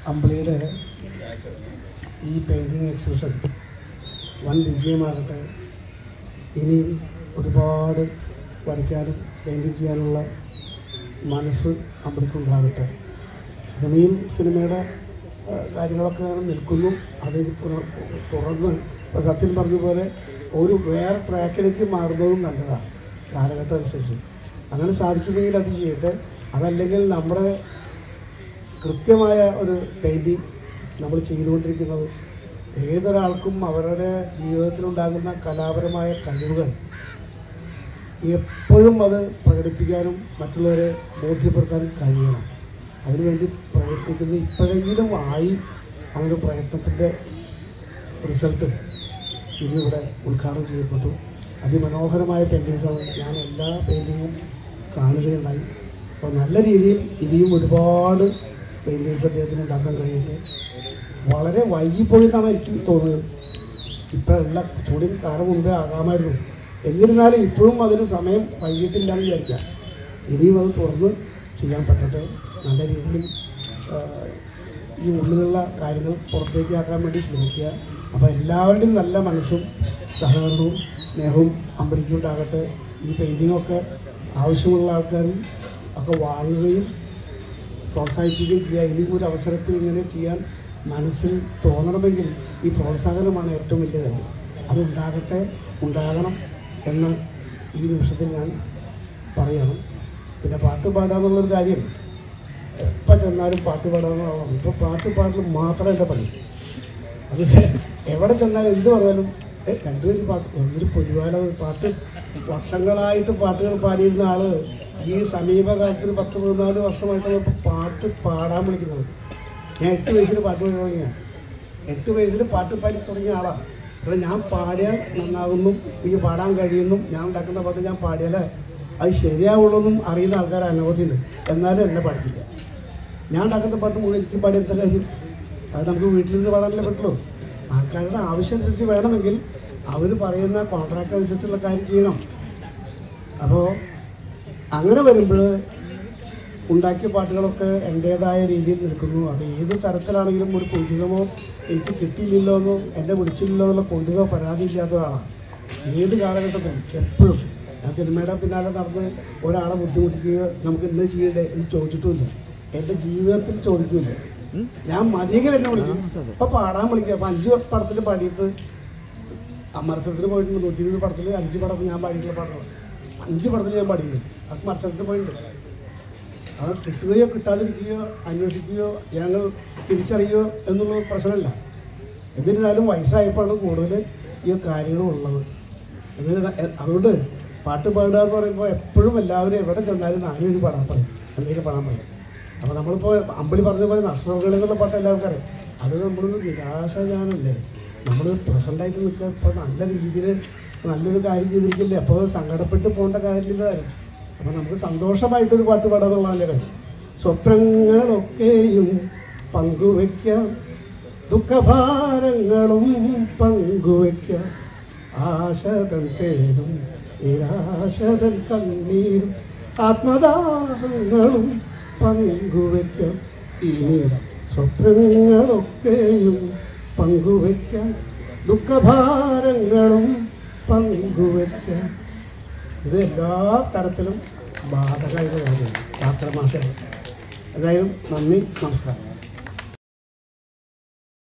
അമ്പിളിയുടെ ഈ painting exhibition വൻ വിജയമാകട്ടെ. ഇനിയും ഒരുപാട് വരയ്ക്കാനും പെയിൻറ്റിങ് ചെയ്യാനുള്ള മനസ്സ് അമ്പിളിക്കുണ്ടാകട്ടെ. സിനിമയുടെ കാര്യങ്ങളൊക്കെ നിൽക്കുന്നു. അത് തുറന്ന് ഇപ്പോൾ സത്യം പറഞ്ഞ പോലെ ഒരു വേറെ ട്രാക്കിലേക്ക് മാറുന്നതും നല്ലതാണ് കാലഘട്ടം അനുസരിച്ച്. അങ്ങനെ സാധിക്കുമെങ്കിൽ അത് ചെയ്യട്ടെ. അതല്ലെങ്കിൽ നമ്മുടെ കൃത്യമായ ഒരു പെയിൻറ്റിങ് നമ്മൾ ചെയ്തുകൊണ്ടിരിക്കുന്നത് ഏതൊരാൾക്കും അവരുടെ ജീവിതത്തിലുണ്ടാകുന്ന കലാപരമായ കഴിവുകൾ എപ്പോഴും അത് പ്രകടിപ്പിക്കാനും മറ്റുള്ളവരെ ബോധ്യപ്പെടുത്താനും കഴിയണം. അതിനുവേണ്ടി പ്രയത്നിക്കുന്നത് ഇപ്പോഴെങ്കിലും ആയി. അങ്ങനെ പ്രയത്നത്തിൻ്റെ റിസൾട്ട് ഇന്നിവിടെ ഉദ്ഘാടനം ചെയ്യപ്പെട്ടു. അതിമനോഹരമായ പെയിൻറ്റിങ്സാണ്. ഞാൻ എല്ലാ പെയിൻറ്റിങ്ങും കാണുകയുണ്ടായി. അപ്പോൾ നല്ല രീതിയിൽ ഇനിയും ഒരുപാട് പെയിൻറ്റിങ്സ് അദ്ദേഹത്തിന് ഉണ്ടാക്കാൻ കഴിയുന്നത് വളരെ വൈകിപ്പോയിട്ടാണ് എനിക്ക് തോന്നുന്നത്. ഇപ്പോഴല്ല, ചൂടിൽ കാലം മുമ്പേ ആകാമായിരുന്നു. എന്നിരുന്നാലും ഇപ്പോഴും അതിന് സമയം വൈകിട്ടില്ലാന്ന് വിചാരിക്കാം. ഇനിയും അത് തുറന്ന് ചെയ്യാൻ പറ്റട്ടെ. നല്ല രീതിയിൽ ഈ ഉള്ളിലുള്ള കാര്യങ്ങൾ പുറത്തേക്ക് ആക്കാൻ വേണ്ടി ശ്രമിക്കുക. അപ്പോൾ എല്ലാവരുടെയും നല്ല മനസ്സും സഹകരണവും സ്നേഹവും അമ്പലിക്കുണ്ടാകട്ടെ. ഈ പെയിൻറ്റിങ്ങൊക്കെ ആവശ്യമുള്ള ആൾക്കാരും ഒക്കെ വാങ്ങുകയും പ്രോത്സാഹിപ്പിക്കുകയും ചെയ്യുക. ഇനിയും ഒരു അവസരത്തിൽ ഇങ്ങനെ ചെയ്യാൻ മനസ്സിൽ തോന്നണമെങ്കിൽ ഈ പ്രോത്സാഹനമാണ് ഏറ്റവും വലിയ കാര്യം. അതുണ്ടാകട്ടെ, ഉണ്ടാകണം എന്ന് ഈ നിമിഷത്തിൽ ഞാൻ പറയണം. പിന്നെ പാട്ട് പാടാന്നുള്ളൊരു കാര്യം എപ്പോൾ ചെന്നാലും പാട്ട് പാടാമെന്നാണ്. ഇപ്പോൾ പാട്ട് പാടൽ മാത്രം എൻ്റെ പണി. അത് എവിടെ ചെന്നാലും എന്ത് പറഞ്ഞാലും രണ്ടുപേരും പാട്ട് ഒന്നൊരു പൊരുവാല പാട്ട് വർഷങ്ങളായിട്ട് പാട്ടുകൾ പാടിയിരുന്ന ആൾ ഈ സമീപകാലത്തിന് 10-14 വർഷമായിട്ടാണ് ഇപ്പോൾ പാട്ട് പാടാൻ വിളിക്കുന്നത്. ഞാൻ 8 വയസ്സിൽ പാട്ട് പാടി തുടങ്ങിയാണ്. 8 വയസ്സിൽ പാട്ട് പാടി തുടങ്ങിയ ആളാണ്. അപ്പോൾ ഞാൻ പാടിയാൽ നന്നാകുന്നു, എനിക്ക് പാടാൻ കഴിയുന്നു, ഞാൻ ഉണ്ടാക്കുന്ന പാട്ട് ഞാൻ പാടിയാൽ അത് ശരിയാവുള്ളൂന്നും അറിയുന്ന ആൾക്കാർ അനവധിയുണ്ട്. എന്നാലും എന്നെ പഠിപ്പിക്കുക. ഞാൻ ഉണ്ടാക്കുന്ന പാട്ട് മുഴുവൻ എനിക്ക് പാടി എന്താ കാര്യം? അത് നമുക്ക് വീട്ടിലിരുന്ന് പാടാനല്ലേ പറ്റുള്ളൂ. ആൾക്കാരുടെ ആവശ്യം അനുസരിച്ച് വേണമെങ്കിൽ അവർ പറയുന്ന കോൺട്രാക്ട് അനുസരിച്ചുള്ള കാര്യം ചെയ്യണം. അപ്പോൾ അങ്ങനെ വരുമ്പോൾ ഉണ്ടാക്കിയ പാട്ടുകളൊക്കെ എൻ്റേതായ രീതിയിൽ നിൽക്കുന്നു. അത് ഏത് തരത്തിലാണെങ്കിലും ഒരു കുണ്ഠിതമോ എനിക്ക് കിട്ടിയില്ലല്ലോ എന്നോ എന്നെ വിളിച്ചില്ലല്ലോ എന്നുള്ള കുണ്ഠിതമോ പരാതി ഇല്ലാത്ത ഒരാളാണ്. ഏത് കാലഘട്ടത്തിലും എപ്പോഴും ഞാൻ സിനിമയുടെ പിന്നാലെ നടന്ന് ഒരാളെ ബുദ്ധിമുട്ടിക്കുകയോ നമുക്ക് ഇന്ന് ചെയ്യണ്ടേ എന്ന് ചോദിച്ചിട്ടുമില്ല. എൻ്റെ ജീവിതത്തിൽ ചോദിക്കില്ല. ഞാൻ മതിയെങ്കിൽ എന്നെ വിളിക്കും. അപ്പോൾ പാടാൻ വിളിക്കുക. അപ്പോൾ 5 പടത്തിൽ പാടിയിട്ട് മത്സരത്തിന് പോയിട്ടുണ്ട്. 120 പടത്തിൽ 5 പടം ഞാൻ പാടിയിട്ടുള്ള പാട്ടുകൾ 5 പടത്തിൽ ഞാൻ പാടിയിട്ടുണ്ട്. അത് മത്സരത്തിൽ പോയിട്ടുണ്ട്. അത് കിട്ടുകയോ കിട്ടാതിരിക്കുകയോ അന്വേഷിക്കുകയോ ഞങ്ങൾ തിരിച്ചറിയുകയോ എന്നുള്ള പ്രശ്നമല്ല. എന്നിരുന്നാലും വയസ്സായപ്പോഴാണ് കൂടുതൽ ഈ കാര്യങ്ങളുള്ളത്. അതുകൊണ്ട് പാട്ട് പാടുക എന്ന് പറയുമ്പോൾ എപ്പോഴും എല്ലാവരും എവിടെ ചെന്നാലും നാലൊരു പാടാൻ പറയും, എന്തെങ്കിലും പാടാൻ പറയും. അപ്പോൾ നമ്മളിപ്പോൾ അമ്പിളി പറഞ്ഞ പോലെ നഷ്ടങ്ങളി എന്നുള്ള പാട്ട് എല്ലാവർക്കും അറിയാം. അത് നമ്മളൊരു നിരാശാജാനല്ലേ. നമ്മൾ പ്രസൻ്റായിട്ട് നിൽക്കുക. ഇപ്പോൾ നല്ല രീതിയിൽ നല്ലൊരു കാര്യം ചെയ്തിരിക്കില്ലേ. അപ്പോൾ സങ്കടപ്പെട്ട് പോകേണ്ട കാര്യമില്ല. അപ്പോൾ നമുക്ക് സന്തോഷമായിട്ടൊരു പാട്ട് പാടാന്നുള്ളതല്ലേ കാര്യം. സ്വപ്നങ്ങളൊക്കെയും പങ്കുവയ്ക്കാം, ദുഃഖഭാരങ്ങളും പങ്കുവയ്ക്കാം, ആശതൻ തേനും നിരാശതൻ കണ്ണീരും ആത്മദാഹങ്ങളും പങ്കുവയ്ക്കാം. ഇനി സ്വപ്നങ്ങളൊക്കെയും പങ്കുവയ്ക്കാം, ദുഃഖഭാരങ്ങളും പങ്കുവയ്ക്കാം. ഇത് എല്ലാ തരത്തിലും ബാധകമായിട്ട് കാര്യമാണ് ശാസ്ത്രഭാഷ. എന്തായാലും നന്ദി, നമസ്കാരം.